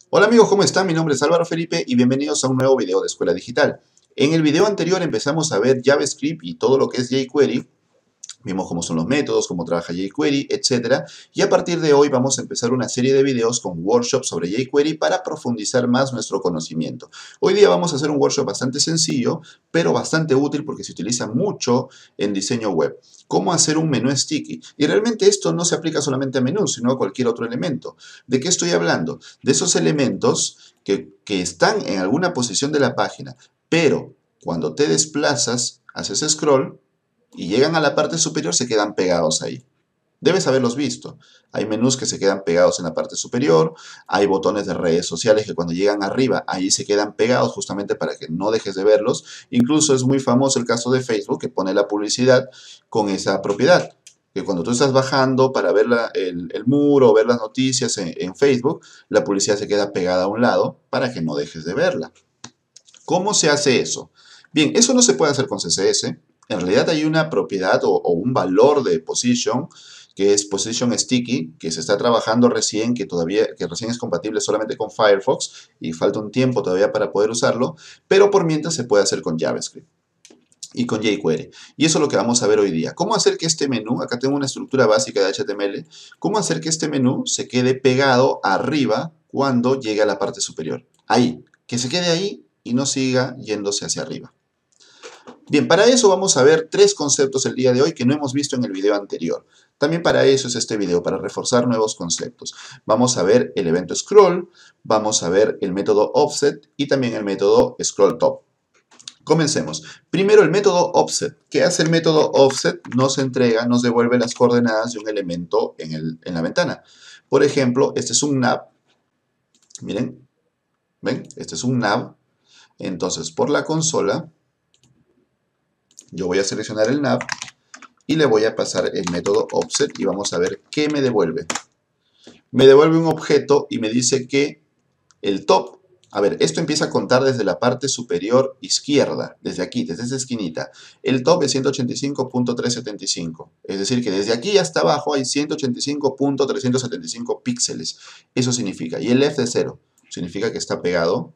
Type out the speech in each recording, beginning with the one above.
Hola amigos, ¿cómo están? Mi nombre es Álvaro Felipe y bienvenidos a un nuevo video de Escuela Digital. En el video anterior empezamos a ver JavaScript y todo lo que es jQuery. Vimos cómo son los métodos, cómo trabaja jQuery, etc. Y a partir de hoy vamos a empezar una serie de videos con workshops sobre jQuery para profundizar más nuestro conocimiento. Hoy día vamos a hacer un workshop bastante sencillo, pero bastante útil porque se utiliza mucho en diseño web. Cómo hacer un menú sticky. Y realmente esto no se aplica solamente a menús, sino a cualquier otro elemento. ¿De qué estoy hablando? De esos elementos que están en alguna posición de la página, pero cuando te desplazas, haces scroll, y llegan a la parte superior, se quedan pegados ahí. Debes haberlos visto. Hay menús que se quedan pegados en la parte superior, hay botones de redes sociales que cuando llegan arriba, ahí se quedan pegados justamente para que no dejes de verlos. Incluso es muy famoso el caso de Facebook que pone la publicidad con esa propiedad. Que cuando tú estás bajando para ver el muro o ver las noticias en Facebook, la publicidad se queda pegada a un lado para que no dejes de verla. ¿Cómo se hace eso? Bien, eso no se puede hacer con CSS. En realidad hay una propiedad o un valor de position, que es position sticky, que se está trabajando recién, que recién es compatible solamente con Firefox y falta un tiempo todavía para poder usarlo, pero por mientras se puede hacer con JavaScript y con jQuery. Y eso es lo que vamos a ver hoy día. ¿Cómo hacer que este menú, acá tengo una estructura básica de HTML, cómo hacer que este menú se quede pegado arriba cuando llegue a la parte superior? Ahí, que se quede ahí y no siga yéndose hacia arriba. Bien, para eso vamos a ver tres conceptos el día de hoy que no hemos visto en el video anterior. También para eso es este video, para reforzar nuevos conceptos. Vamos a ver el evento scroll, vamos a ver el método offset y también el método scroll top. Comencemos. Primero el método offset. ¿Qué hace el método offset? Nos entrega, nos devuelve las coordenadas de un elemento en la ventana. Por ejemplo, este es un nav. Miren, ¿ven? Este es un nav. Entonces, por la consola, yo voy a seleccionar el nav y le voy a pasar el método offset y vamos a ver qué me devuelve. Me devuelve un objeto y me dice que el top, a ver, esto empieza a contar desde la parte superior izquierda, desde aquí, desde esta esquinita. El top es 185.375, es decir, que desde aquí hasta abajo hay 185.375 píxeles. Eso significa, y el left es 0, significa que está pegado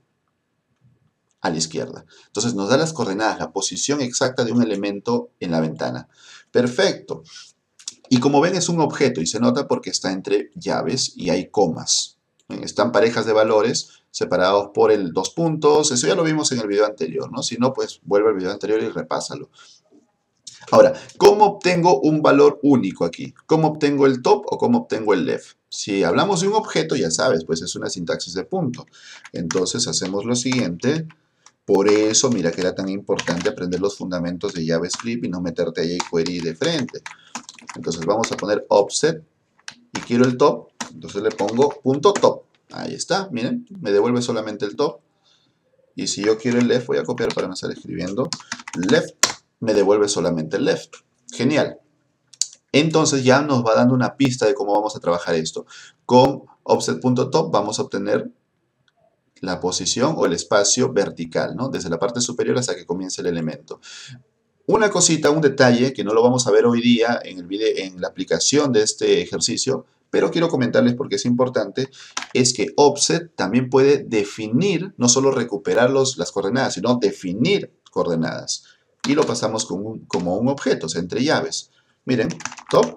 a la izquierda. Entonces nos da las coordenadas, la posición exacta de un elemento en la ventana. Perfecto. Y como ven es un objeto y se nota porque está entre llaves y hay comas. Están parejas de valores separados por el dos puntos. Eso ya lo vimos en el video anterior, ¿no? Si no, pues vuelve al video anterior y repásalo. Ahora, ¿cómo obtengo un valor único aquí? ¿Cómo obtengo el top o cómo obtengo el left? Si hablamos de un objeto, ya sabes, pues es una sintaxis de punto. Entonces hacemos lo siguiente. Por eso, mira que era tan importante aprender los fundamentos de JavaScript y no meterte a jQuery de frente. Entonces vamos a poner offset y quiero el top, entonces le pongo punto top. Ahí está, miren, me devuelve solamente el top. Y si yo quiero el left, voy a copiar para no estar escribiendo left, me devuelve solamente el left. Genial. Entonces ya nos va dando una pista de cómo vamos a trabajar esto. Con offset.top vamos a obtener la posición o el espacio vertical, ¿no? Desde la parte superior hasta que comience el elemento. Una cosita, un detalle que no lo vamos a ver hoy día en el video, en la aplicación de este ejercicio, pero quiero comentarles porque es importante, es que offset también puede definir, no solo recuperar las coordenadas, sino definir coordenadas. Y lo pasamos como un objeto, o sea, entre llaves. Miren, top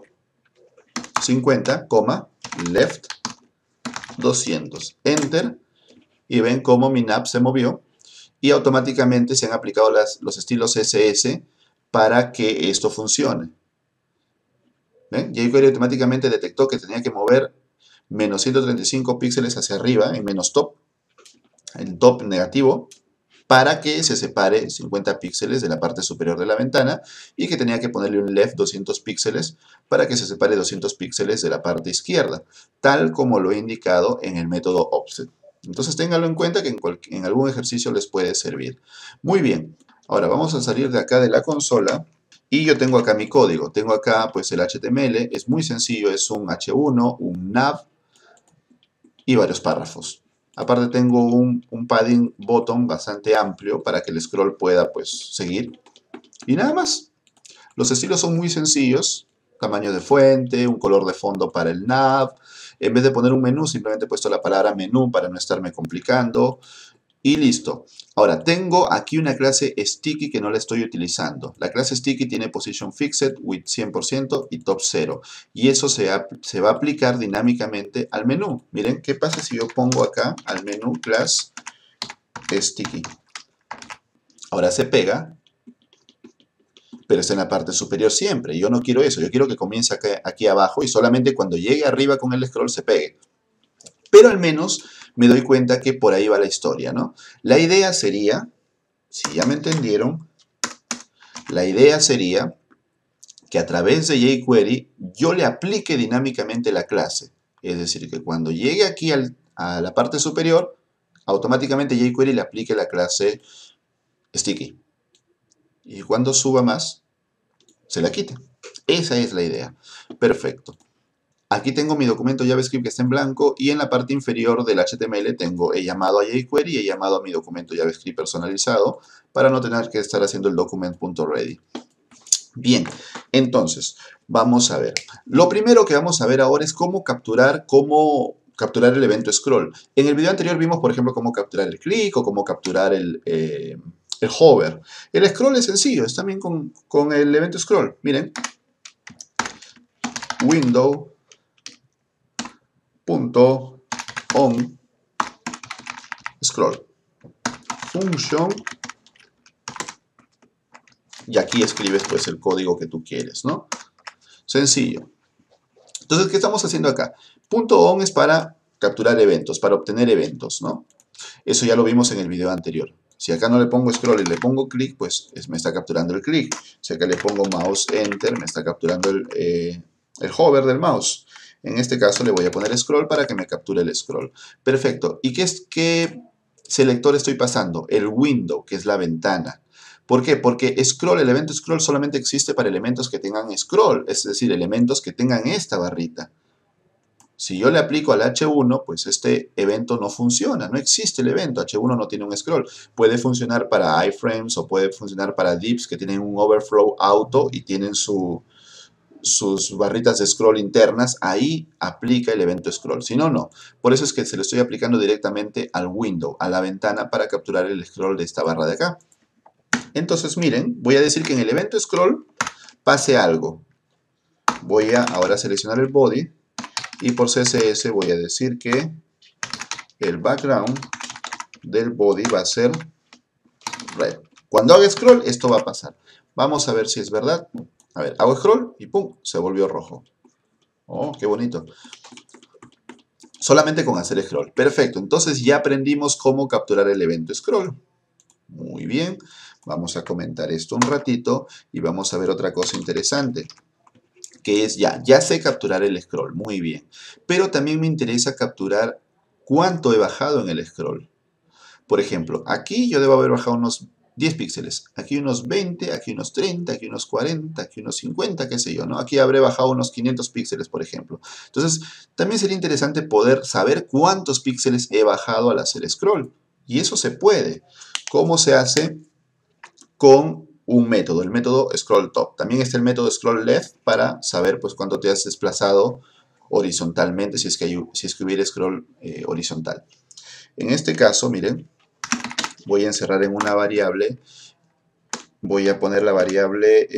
50, left 200, enter, y ven cómo mi nav se movió y automáticamente se han aplicado los estilos CSS para que esto funcione. ¿Ven? jQuery automáticamente detectó que tenía que mover menos 135 píxeles hacia arriba en menos top, el top negativo, para que se separe 50 píxeles de la parte superior de la ventana y que tenía que ponerle un left 200 píxeles para que se separe 200 píxeles de la parte izquierda, tal como lo he indicado en el método offset. Entonces ténganlo en cuenta que en algún ejercicio les puede servir. Muy bien, ahora vamos a salir de acá de la consola y yo tengo acá mi código. Tengo acá pues el HTML, es muy sencillo, es un H1, un nav y varios párrafos. Aparte tengo un padding bottom bastante amplio para que el scroll pueda pues seguir. Y nada más. Los estilos son muy sencillos. Tamaño de fuente, un color de fondo para el nav, En vez de poner un menú, simplemente he puesto la palabra menú para no estarme complicando. Y listo. Ahora, tengo aquí una clase Sticky que no la estoy utilizando. La clase Sticky tiene Position Fixed, Width 100% y Top 0. Y eso se va a aplicar dinámicamente al menú. Miren, ¿qué pasa si yo pongo acá al menú class Sticky? Ahora se pega, pero está en la parte superior siempre. Yo no quiero eso. Yo quiero que comience aquí abajo y solamente cuando llegue arriba con el scroll se pegue. Pero al menos me doy cuenta que por ahí va la historia, ¿no? La idea sería, si ya me entendieron, la idea sería que a través de jQuery yo le aplique dinámicamente la clase. Es decir, que cuando llegue aquí a la parte superior, automáticamente jQuery le aplique la clase Sticky. Y cuando suba más, se la quite. Esa es la idea. Perfecto. Aquí tengo mi documento JavaScript que está en blanco y en la parte inferior del HTML he llamado a jQuery y he llamado a mi documento JavaScript personalizado para no tener que estar haciendo el document.ready. Bien, entonces, vamos a ver. Lo primero que vamos a ver ahora es cómo capturar el evento scroll. En el video anterior vimos, por ejemplo, cómo capturar el clic o cómo capturar el hover. El scroll es sencillo, es también con el evento scroll. Miren, window.on scroll function y aquí escribes pues el código que tú quieres, ¿no? Sencillo. Entonces, ¿qué estamos haciendo acá? .on es para capturar eventos, para obtener eventos, ¿no? Eso ya lo vimos en el video anterior. Si acá no le pongo scroll y le pongo clic, pues me está capturando el clic. Si acá le pongo mouse enter, me está capturando el hover del mouse. En este caso le voy a poner scroll para que me capture el scroll. Perfecto. ¿Y qué selector estoy pasando? El window, que es la ventana. ¿Por qué? Porque scroll, el evento scroll solamente existe para elementos que tengan scroll, es decir, elementos que tengan esta barrita. Si yo le aplico al H1, pues este evento no funciona, no existe el evento, H1 no tiene un scroll. Puede funcionar para iframes o puede funcionar para divs que tienen un overflow auto y tienen sus barritas de scroll internas, ahí aplica el evento scroll, si no, no. Por eso es que se lo estoy aplicando directamente al window, a la ventana para capturar el scroll de esta barra de acá. Entonces, miren, voy a decir que en el evento scroll pase algo. Voy a ahora seleccionar el body y por CSS voy a decir que el background del body va a ser red. Cuando haga scroll, esto va a pasar. Vamos a ver si es verdad. A ver, hago scroll y ¡pum! Se volvió rojo. Oh, qué bonito. Solamente con hacer scroll. Perfecto, entonces ya aprendimos cómo capturar el evento scroll. Muy bien. Vamos a comentar esto un ratito y vamos a ver otra cosa interesante. Que es ya sé capturar el scroll, muy bien. Pero también me interesa capturar cuánto he bajado en el scroll. Por ejemplo, aquí yo debo haber bajado unos 10 píxeles. Aquí unos 20, aquí unos 30, aquí unos 40, aquí unos 50, qué sé yo, ¿no? Aquí habré bajado unos 500 píxeles, por ejemplo. Entonces, también sería interesante poder saber cuántos píxeles he bajado al hacer scroll. Y eso se puede. ¿Cómo se hace? Con un método, el método scroll top. También está el método scroll left para saber pues cuánto te has desplazado horizontalmente si es que hubiera scroll horizontal. En este caso, miren, voy a encerrar en una variable, voy a poner la variable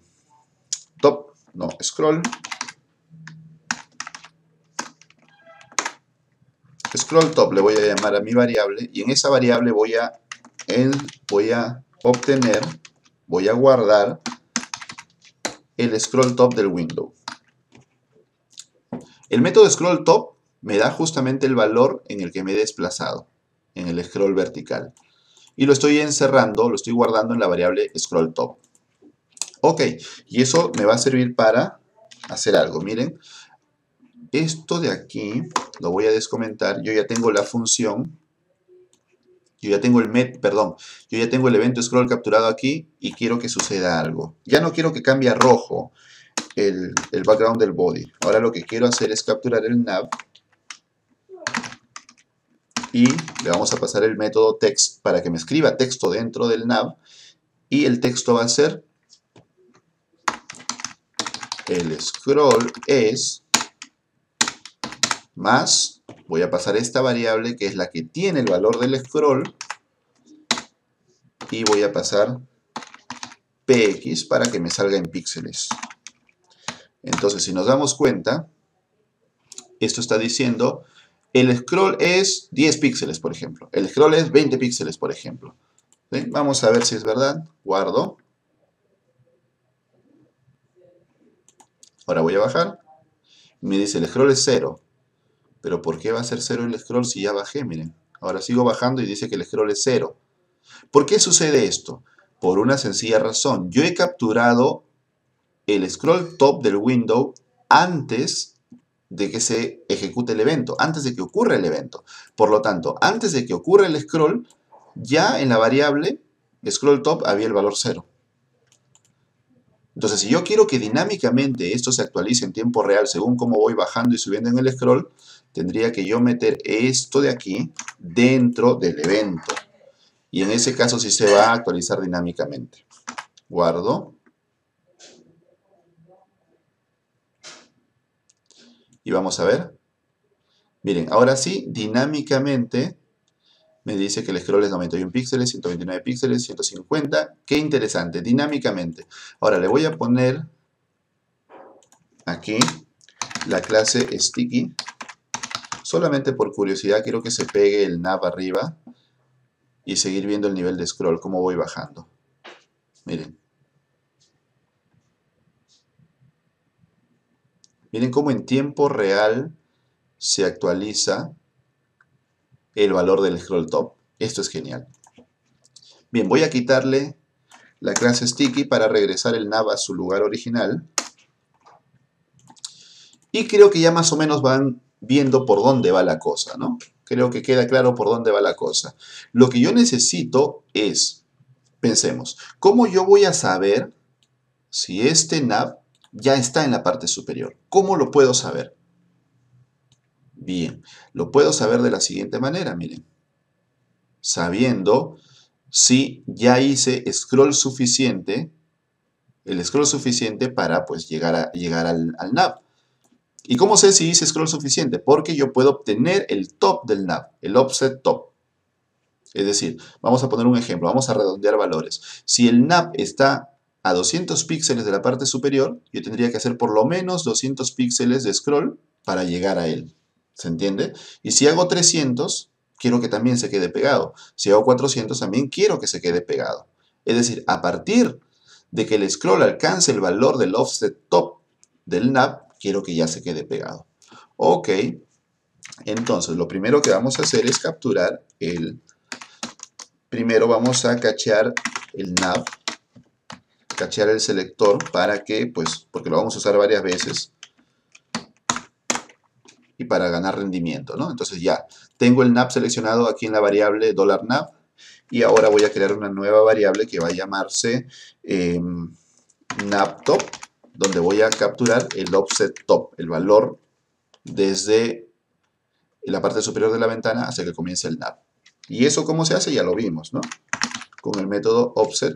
top, no, scroll top le voy a llamar a mi variable y en esa variable voy a obtener, voy a guardar el scroll top del window. El método scroll top me da justamente el valor en el que me he desplazado, en el scroll vertical. Y lo estoy encerrando, lo estoy guardando en la variable scroll top. Ok, y eso me va a servir para hacer algo. Miren, esto de aquí lo voy a descomentar. Yo ya tengo la función, yo ya tengo yo ya tengo el evento scroll capturado aquí y quiero que suceda algo. Ya no quiero que cambie a rojo el background del body. Ahora lo que quiero hacer es capturar el nav y le vamos a pasar el método text para que me escriba texto dentro del nav y el texto va a ser el scroll es más, voy a pasar esta variable que es la que tiene el valor del scroll y voy a pasar px para que me salga en píxeles. Entonces, si nos damos cuenta, esto está diciendo, el scroll es 10 píxeles, por ejemplo. El scroll es 20 píxeles, por ejemplo. ¿Sí? Vamos a ver si es verdad. Guardo. Ahora voy a bajar. Me dice, el scroll es 0. Pero ¿por qué va a ser 0 el scroll si ya bajé? Miren. Ahora sigo bajando y dice que el scroll es 0. ¿Por qué sucede esto? Por una sencilla razón. Yo he capturado el scroll top del window antes de que se ejecute el evento, antes de que ocurra el evento. Por lo tanto, antes de que ocurra el scroll, ya en la variable scroll top había el valor 0. Entonces, si yo quiero que dinámicamente esto se actualice en tiempo real según cómo voy bajando y subiendo en el scroll, tendría que yo meter esto de aquí dentro del evento. Y en ese caso sí se va a actualizar dinámicamente. Guardo. Y vamos a ver. Miren, ahora sí, dinámicamente me dice que el scroll es 91 píxeles, 129 píxeles, 150. Qué interesante, dinámicamente. Ahora le voy a poner aquí la clase sticky. Solamente por curiosidad quiero que se pegue el nav arriba y seguir viendo el nivel de scroll, cómo voy bajando. Miren. Miren cómo en tiempo real se actualiza el valor del scroll top. Esto es genial. Bien, voy a quitarle la clase sticky para regresar el nav a su lugar original. Y creo que ya más o menos van viendo por dónde va la cosa, ¿no? Creo que queda claro por dónde va la cosa. Lo que yo necesito es, pensemos, ¿cómo yo voy a saber si este nav ya está en la parte superior? ¿Cómo lo puedo saber? Bien, lo puedo saber de la siguiente manera, miren. Sabiendo si ya hice scroll suficiente, el scroll suficiente para pues llegar al nav. ¿Y cómo sé si hice scroll suficiente? Porque yo puedo obtener el top del nav, el offset top. Es decir, vamos a poner un ejemplo, vamos a redondear valores. Si el nav está a 200 píxeles de la parte superior, yo tendría que hacer por lo menos 200 píxeles de scroll para llegar a él. ¿Se entiende? Y si hago 300, quiero que también se quede pegado. Si hago 400, también quiero que se quede pegado. Es decir, a partir de que el scroll alcance el valor del offset top del nav, quiero que ya se quede pegado. Ok, entonces lo primero que vamos a hacer es capturar el... Primero vamos a cachear el nav, cachear el selector para que, pues, porque lo vamos a usar varias veces y para ganar rendimiento, ¿no? Entonces ya, tengo el nav seleccionado aquí en la variable $nav y ahora voy a crear una nueva variable que va a llamarse navTop, donde voy a capturar el offset top, el valor desde la parte superior de la ventana hasta que comience el nav. Y eso cómo se hace ya lo vimos, ¿no? Con el método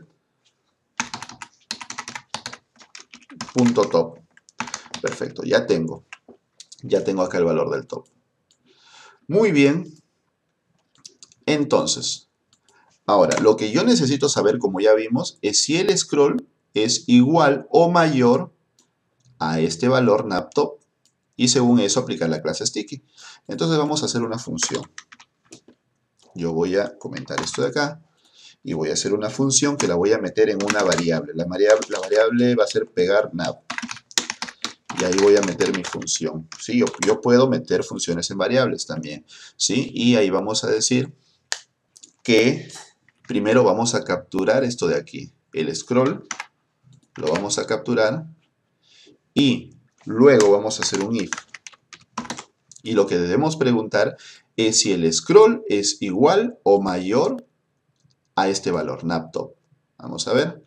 offset.top. Perfecto, ya tengo acá el valor del top. Muy bien. Entonces, ahora, lo que yo necesito saber, como ya vimos, es si el scroll es igual o mayor a este valor navTop. Y según eso aplicar la clase sticky. Entonces vamos a hacer una función. Yo voy a comentar esto de acá y voy a hacer una función que la voy a meter en una variable. La variable va a ser pegar nav. Y ahí voy a meter mi función. ¿Sí? Yo puedo meter funciones en variables también. ¿Sí? Y ahí vamos a decir que primero vamos a capturar esto de aquí. El scroll lo vamos a capturar y luego vamos a hacer un if. Y lo que debemos preguntar es si el scroll es igual o mayor a este valor, navTop. Vamos a ver.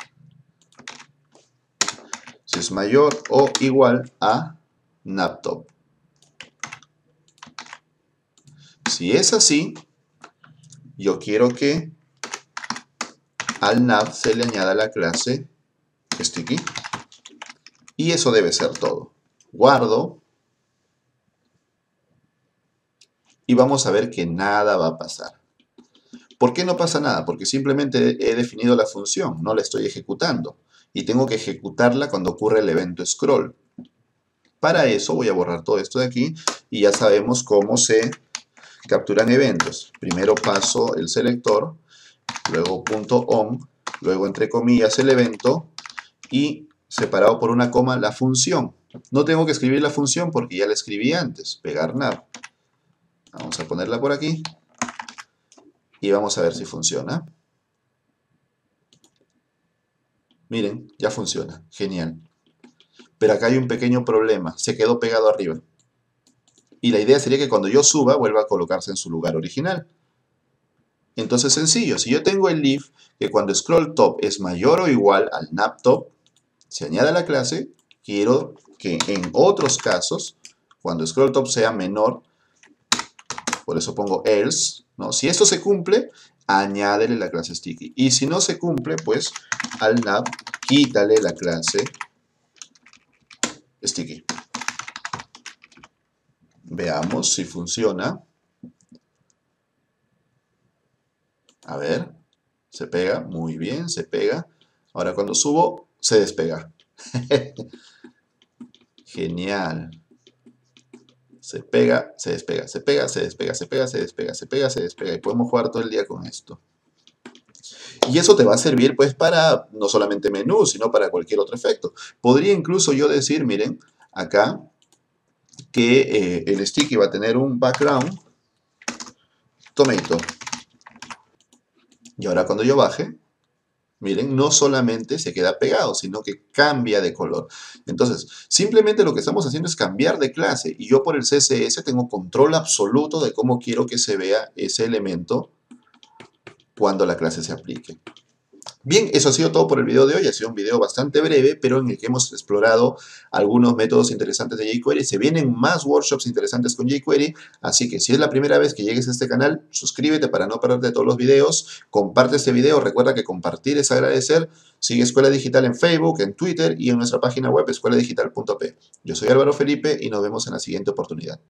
Si es mayor o igual a navTop. Si es así, yo quiero que al nav se le añada la clase sticky. Y eso debe ser todo. Guardo. y vamos a ver que nada va a pasar. ¿Por qué no pasa nada? Porque simplemente he definido la función, no la estoy ejecutando. Y tengo que ejecutarla cuando ocurre el evento scroll. Para eso voy a borrar todo esto de aquí y ya sabemos cómo se capturan eventos. Primero paso el selector, luego .on, luego entre comillas el evento y separado por una coma la función. No tengo que escribir la función porque ya la escribí antes. Pegar nav. Vamos a ponerla por aquí y vamos a ver si funciona. Miren, ya funciona. Genial. Pero acá hay un pequeño problema. Se quedó pegado arriba. Y la idea sería que cuando yo suba vuelva a colocarse en su lugar original. Entonces, sencillo. Si yo tengo el if que cuando scroll top es mayor o igual al nav top, se añade a la clase. Quiero que en otros casos, cuando scroll top sea menor, por eso pongo else, ¿no? Si esto se cumple, añádele la clase sticky. Y si no se cumple, pues al nav quítale la clase sticky. Veamos si funciona. A ver, se pega, muy bien, se pega. Ahora cuando subo, se despega. Genial. Se pega, se despega, se pega, se despega, se pega, se despega, se pega, se despega. Y podemos jugar todo el día con esto. Y eso te va a servir pues para no solamente menú, sino para cualquier otro efecto. Podría incluso yo decir, miren, acá, que el sticky va a tener un background tomato. Y ahora cuando yo baje, miren, no solamente se queda pegado, sino que cambia de color. Entonces, simplemente lo que estamos haciendo es cambiar de clase. Y yo por el CSS tengo control absoluto de cómo quiero que se vea ese elemento cuando la clase se aplique. Bien, eso ha sido todo por el video de hoy. Ha sido un video bastante breve, pero en el que hemos explorado algunos métodos interesantes de jQuery. Se vienen más workshops interesantes con jQuery, así que si es la primera vez que llegues a este canal, suscríbete para no perderte todos los videos. Comparte este video, recuerda que compartir es agradecer. Sigue Escuela Digital en Facebook, en Twitter y en nuestra página web escueladigital.p. Yo soy Álvaro Felipe y nos vemos en la siguiente oportunidad.